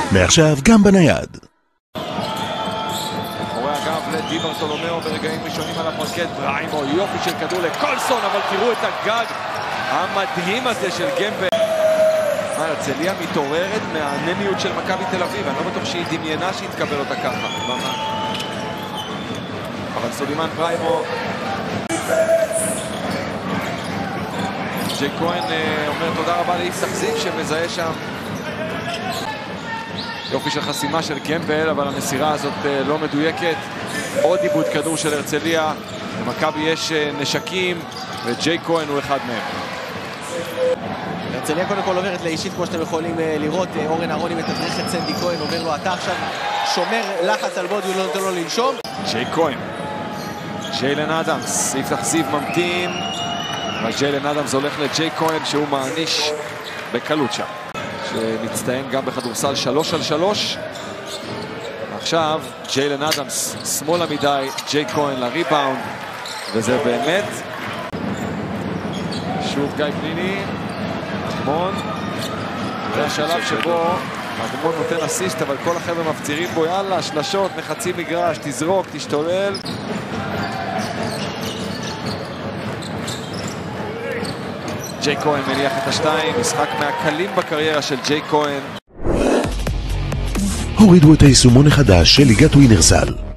מעכשיו גם בנייד. מאחורי הגב לדי ברטולומיאו ברגעים ראשונים על הפרקט. בריימו, יופי של כדור לקולסון, אבל תראו את הגג המדהים הזה של גמבל. הרצליה מתעוררת מהאנמיות של מכבי תל אביב, אני לא בטוח שהיא דמיינה שהיא תקבל אותה ככה. אבל סולימן בריימו, ג'יי כהן אומר תודה רבה לאיס תחזיק שמזהה שם. יופי של חסימה של גמבל, אבל המסירה הזאת לא מדויקת. עוד איבוד כדור של הרצליה. למכבי יש נשקים וג'יי כהן הוא אחד מהם. הרצליה קודם כל עוברת לאישית, כמו שאתם יכולים לראות. אורן אהרוני מתדרך את סנדי כהן, אומר לו אתה עכשיו שומר לחץ על בודי, הוא לא נותן לו לנשום. ג'יי כהן, ג'יילן אדמס, יפתח זיו ממתין, אבל ג'יילן אדמס הולך לג'יי כהן שהוא מעניש בקלות שם, שמצטיין גם בכדורסל 3-על-3. עכשיו ג'יילן אדמס שמאלה מדי, ג'יי כהן לריבאונד, וזה באמת שוב גיא פניני. אדמון, זה השלב שבו אדמון נותן אסיסט, אבל כל החבר'ה מפצירים בו, יאללה, שלשות, מחצי מגרש, תזרוק, תשתולל. ג'יי כהן מניח את השתיים, משחק מהקלים בקריירה של ג'יי כהן. הורידו את היישומון החדש של ליגת ווינרסל.